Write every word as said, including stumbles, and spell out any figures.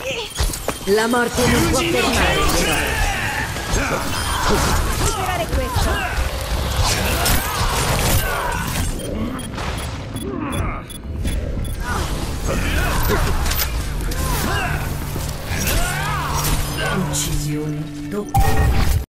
La morte non può fermare l'eroe. Superare questo. Uccisione doppia.